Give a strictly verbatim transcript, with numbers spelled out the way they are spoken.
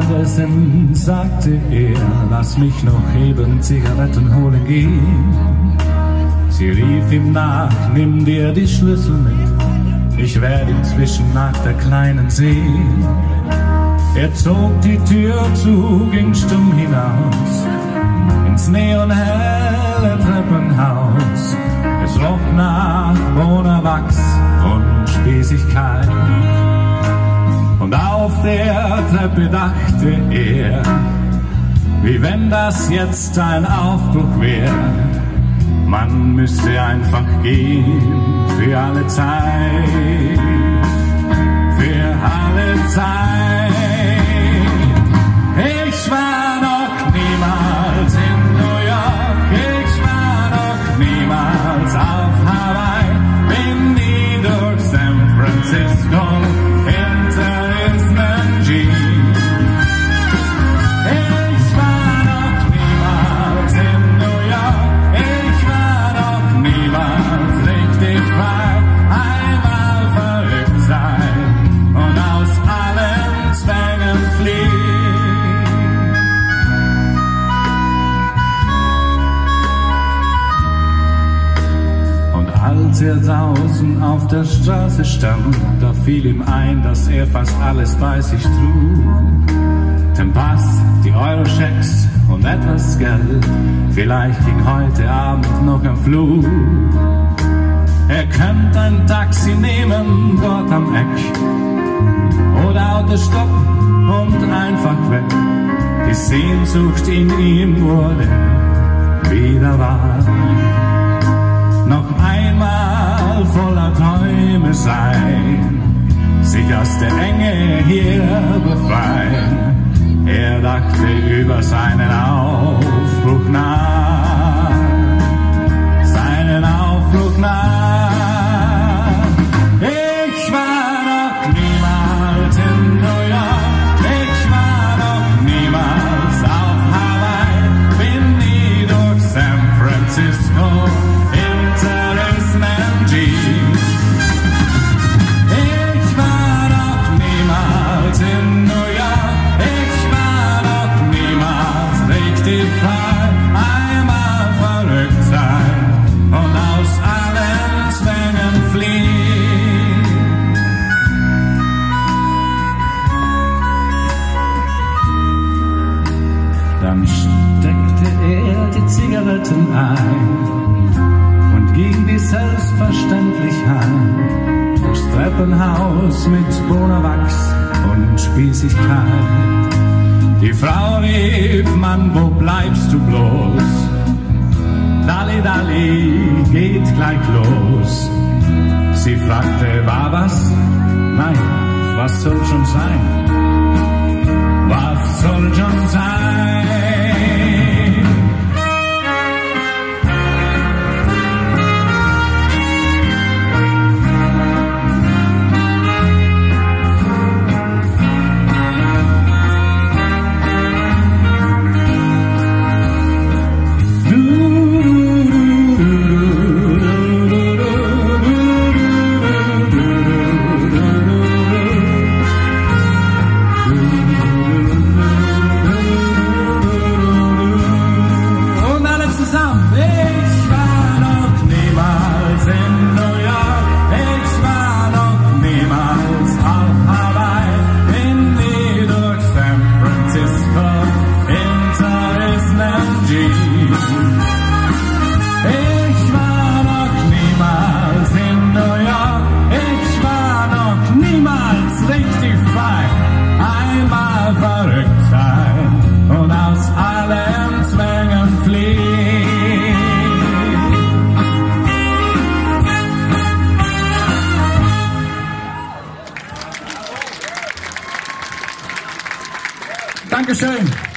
Währenddessen sagte er, lass mich noch eben Zigaretten holen gehen. Sie rief ihm nach, nimm dir die Schlüssel mit, ich werde inzwischen nach der Kleinen sehen. Er zog die Tür zu, ging stumm hinaus, ins neonhelle Treppenhaus. Es roch nach Bonawachs und Spießigkeit. Und auf der Treppe dachte er, wie wenn das jetzt ein Aufbruch wäre. Man müsste einfach gehen für alle Zeit, für alle Zeit. Ich war noch niemals in New York, ich war noch niemals auf Hawaii, bin nie durch San Francisco hinter Island G. Ich war noch niemals in New York, ich war noch niemals richtig frei, einmal verrückt sein und aus allen Zwängen fliehen. Als er draußen auf der Straße stand, da fiel ihm ein, dass er fast alles bei sich trug. Den Pass, die Eurochecks und etwas Geld, vielleicht ging heute Abend noch ein Flug. Er könnte ein Taxi nehmen dort am Eck oder Autostopp und einfach weg. Die Sehnsucht in ihm wurde wieder wahr. Noch einmal voller Träume sein, sich aus der Enge hier befreien. Er dachte über seinen Aufbruch nach, seinen Aufbruch nach. Ich war noch niemals in New York, ich war noch niemals auf Hawaii, bin nie durch San Francisco hinter Island G. Ich war noch niemals in New York, ich war noch niemals richtig frei, einmal verrückt sein und aus allen Zwängen fliehen. Dann steckte er die Zigaretten ein und ging wie selbstverständlich heim, durchs Treppenhaus mit Bonawachs und Spießigkeit. Die Frau rief, Mann, wo bleibst du bloß? Dalli, Dalli, geht gleich los. Sie fragte, war was? Nein, was soll schon sein? Was soll schon sein? Dankeschön.